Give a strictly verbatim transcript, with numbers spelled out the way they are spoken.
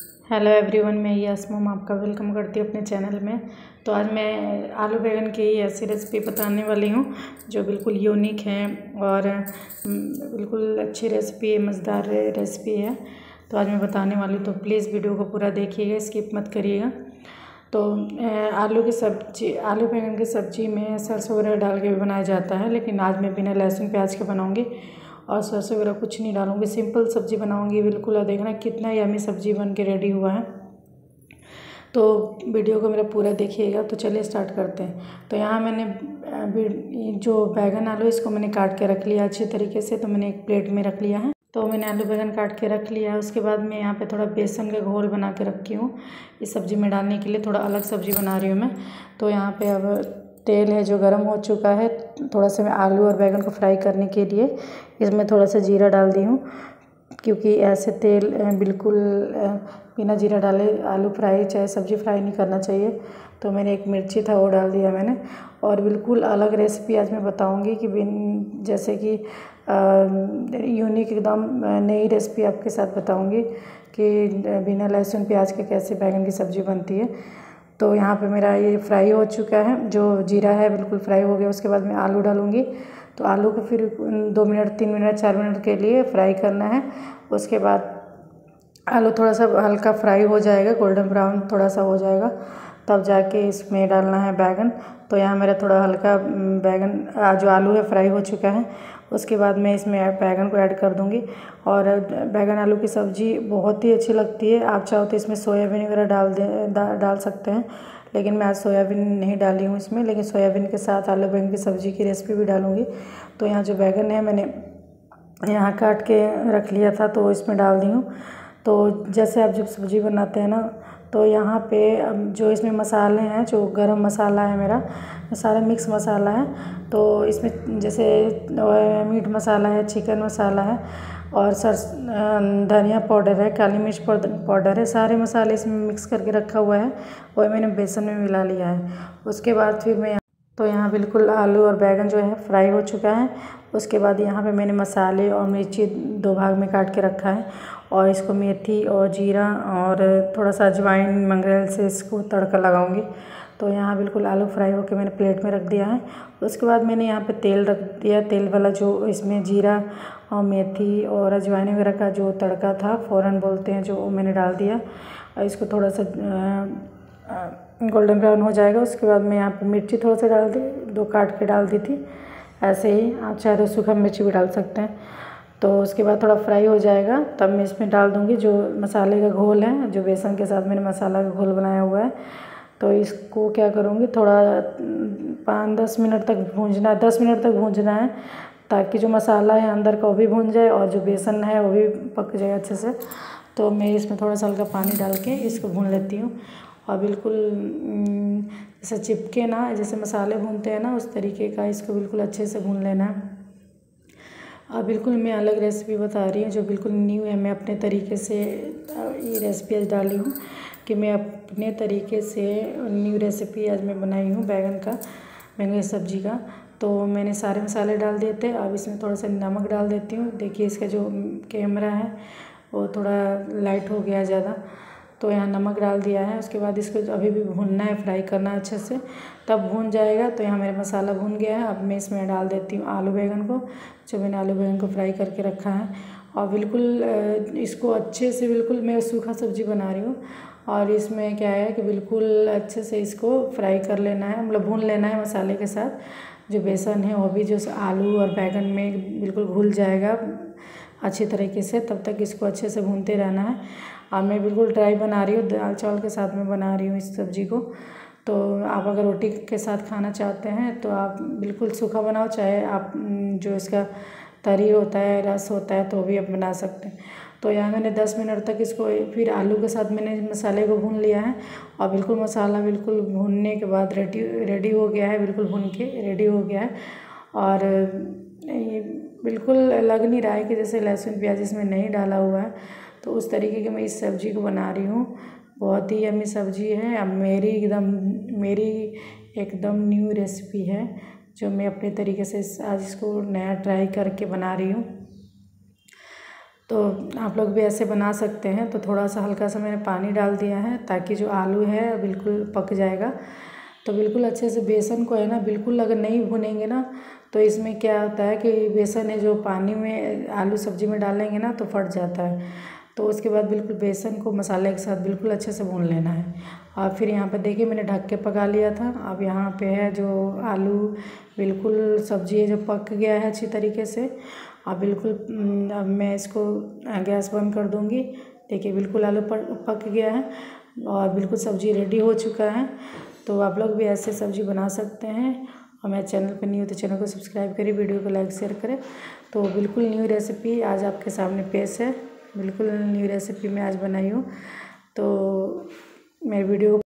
Hello everyone, मैं यास्मीन आपका welcome करती हूँ अपने चैनल में। तो आज मैं आलू बैंगन की ऐसी रेसिपी बताने वाली हूँ जो बिल्कुल यूनिक है और बिल्कुल अच्छी रेसिपी है, मज़ेदार रेसिपी है। तो आज मैं बताने वाली हूँ, तो प्लीज़ वीडियो को पूरा देखिएगा, स्किप मत करिएगा। तो आलू की सब्जी आलू बैंगन की सब्ज़ी में सरसों वगैरह डाल के भी बनाया जाता है, लेकिन आज मैं बिना लहसुन प्याज के बनाऊँगी और सरसों वगैरह कुछ नहीं डालूँगी, सिंपल सब्ज़ी बनाऊँगी बिल्कुल। और देखना कितना यम्मी सब्ज़ी बन के रेडी हुआ है। तो वीडियो को मेरा पूरा देखिएगा। तो चलिए स्टार्ट करते हैं। तो यहाँ मैंने जो बैगन आलू इसको मैंने काट के रख लिया अच्छे तरीके से। तो मैंने एक प्लेट में रख लिया है। तो मैंने आलू बैगन काट के रख लिया है। उसके बाद मैं यहाँ पे थोड़ा बेसन का घोल बना के रखी हूँ इस सब्ज़ी में डालने के लिए। थोड़ा अलग सब्ज़ी बना रही हूँ मैं। तो यहाँ पे अब तेल है जो गर्म हो चुका है। थोड़ा सा मैं आलू और बैगन को फ्राई करने के लिए इसमें थोड़ा सा जीरा डाल दी हूँ, क्योंकि ऐसे तेल बिल्कुल बिना जीरा डाले आलू फ्राई चाहे सब्ज़ी फ्राई नहीं करना चाहिए। तो मैंने एक मिर्ची था वो डाल दिया मैंने। और बिल्कुल अलग रेसिपी आज मैं बताऊंगी कि बिन जैसे कि यूनिक एकदम नई रेसिपी आपके साथ बताऊंगी कि बिना लहसुन प्याज के कैसे बैगन की सब्ज़ी बनती है। तो यहाँ पे मेरा ये फ्राई हो चुका है, जो जीरा है बिल्कुल फ्राई हो गया। उसके बाद मैं आलू डालूँगी। तो आलू को फिर दो मिनट तीन मिनट चार मिनट के लिए फ्राई करना है। उसके बाद आलू थोड़ा सा हल्का फ्राई हो जाएगा, गोल्डन ब्राउन थोड़ा सा हो जाएगा, तब जाके इसमें डालना है बैगन। तो यहाँ मेरा थोड़ा हल्का बैगन जो आलू है फ्राई हो चुका है। उसके बाद मैं इसमें बैगन को ऐड कर दूँगी। और बैगन आलू की सब्ज़ी बहुत ही अच्छी लगती है। आप चाहो तो इसमें सोयाबीन वगैरह डाल दें डा, डाल सकते हैं, लेकिन मैं आज सोयाबीन नहीं डाली हूँ इसमें। लेकिन सोयाबीन के साथ आलू बैंगन की सब्ज़ी की रेसिपी भी डालूँगी। तो यहाँ जो बैगन है मैंने यहाँ काट के रख लिया था, तो इसमें डाल दी हूँ। तो जैसे आप जब सब्ज़ी बनाते हैं ना, तो यहाँ पे अब जो इसमें मसाले हैं, जो गरम मसाला है मेरा सारा मिक्स मसाला है। तो इसमें जैसे मीट मसाला है, चिकन मसाला है और सर धनिया पाउडर है, काली मिर्च पाउडर है, सारे मसाले इसमें मिक्स करके रखा हुआ है और मैंने बेसन में मिला लिया है। उसके बाद फिर मैं तो यहाँ बिल्कुल आलू और बैगन जो है फ्राई हो चुका है। उसके बाद यहाँ पे मैंने मसाले और मिर्ची दो भाग में काट के रखा है और इसको मेथी और जीरा और थोड़ा सा अजवाइन मंगरेल से इसको तड़का लगाऊंगी। तो यहाँ बिल्कुल आलू फ्राई होकर मैंने प्लेट में रख दिया है। उसके बाद मैंने यहाँ पे तेल रख दिया, तेल वाला जो इसमें जीरा और मेथी और अजवाइन वगैरह का जो तड़का था, फ़ौरन बोलते हैं, जो मैंने डाल दिया। और इसको थोड़ा सा गोल्डन ब्राउन हो जाएगा। उसके बाद मैं यहाँ पे मिर्ची थोड़ा सा डाल दी, दो काट के डाल दी थी। ऐसे ही आप चाहे तो सूखा मिर्ची भी डाल सकते हैं। तो उसके बाद थोड़ा फ्राई हो जाएगा, तब मैं इसमें डाल दूँगी जो मसाले का घोल है, जो बेसन के साथ मैंने मसाला का घोल बनाया हुआ है। तो इसको क्या करूँगी, थोड़ा पाँच दस मिनट तक भूंजना है, दस मिनट तक भूंजना है, ताकि जो मसाला है अंदर का वो भी भून जाए और जो बेसन है वो भी पक जाए अच्छे से। तो मैं इसमें थोड़ा सा हल्का पानी डाल के इसको भून लेती हूँ। और बिल्कुल जैसे चिपके ना, जैसे मसाले भूनते हैं ना, उस तरीके का इसको बिल्कुल अच्छे से भून लेना है। और बिल्कुल मैं अलग रेसिपी बता रही हूँ जो बिल्कुल न्यू है। मैं अपने तरीके से ये रेसिपी आज डाली हूँ कि मैं अपने तरीके से न्यू रेसिपी आज मैं बनाई हूँ बैगन का बैंगन की सब्ज़ी का। तो मैंने सारे मसाले डाल दिए थे। अब इसमें थोड़ा सा नमक डाल देती हूँ। देखिए इसका जो कैमरा है वो थोड़ा लाइट हो गया ज़्यादा, तो यहाँ नमक डाल दिया है। उसके बाद इसको अभी भी भूनना है, फ्राई करना है अच्छे से, तब भून जाएगा। तो यहाँ मेरा मसाला भून गया है। अब मैं इसमें डाल देती हूँ आलू बैंगन को, जो मैंने आलू बैंगन को फ्राई करके रखा है। और बिल्कुल इसको अच्छे से, बिल्कुल मैं सूखा सब्ज़ी बना रही हूँ और इसमें क्या है कि बिल्कुल अच्छे से इसको फ्राई कर लेना है, मतलब भून लेना है मसाले के साथ। जो बेसन है वो भी जो आलू और बैंगन में बिल्कुल घुल जाएगा अच्छी तरीके से, तब तक इसको अच्छे से भूनते रहना है। और मैं बिल्कुल ड्राई बना रही हूँ, दाल चावल के साथ में बना रही हूँ इस सब्ज़ी को। तो आप अगर रोटी के साथ खाना चाहते हैं तो आप बिल्कुल सूखा बनाओ, चाहे आप जो इसका तरी होता है, रस होता है, तो भी आप बना सकते हैं। तो यहाँ मैंने दस मिनट तक इसको फिर आलू के साथ मैंने मसाले को भून लिया है। और बिल्कुल मसाला बिल्कुल भूनने के बाद रेडी रेडी हो गया है, बिल्कुल भून के रेडी हो गया है। और ये बिल्कुल लग नहीं रहा है कि जैसे लहसुन प्याज इसमें नहीं डाला हुआ है। तो उस तरीके की मैं इस सब्ज़ी को बना रही हूँ। बहुत ही यम्मी सब्ज़ी है। अब मेरी एकदम मेरी एकदम न्यू रेसिपी है, जो मैं अपने तरीके से आज इसको नया ट्राई करके बना रही हूँ। तो आप लोग भी ऐसे बना सकते हैं। तो थोड़ा सा हल्का सा मैंने पानी डाल दिया है ताकि जो आलू है बिल्कुल पक जाएगा। तो बिल्कुल अच्छे से बेसन को है ना, बिल्कुल अगर नहीं भुनेंगे ना तो इसमें क्या होता है कि बेसन है जो पानी में आलू सब्जी में डालेंगे ना तो फट जाता है। तो उसके बाद बिल्कुल बेसन को मसाले के साथ बिल्कुल अच्छे से भून लेना है। और फिर यहाँ पर देखिए मैंने ढक के पका लिया था। अब यहाँ पे है जो आलू, बिल्कुल सब्जी है जो पक गया है अच्छी तरीके से। अब बिल्कुल अब मैं इसको गैस बंद कर दूँगी। देखिए बिल्कुल आलू पक गया है और बिल्कुल सब्जी रेडी हो चुका है। तो आप लोग भी ऐसे सब्जी बना सकते हैं। और मेरे चैनल पर न्यू हो तो चैनल को सब्सक्राइब करें, वीडियो को लाइक शेयर करें। तो बिल्कुल न्यू रेसिपी आज आपके सामने पेश है। बिल्कुल न्यू रेसिपी मैं आज बनाई हूँ। तो मेरे वीडियो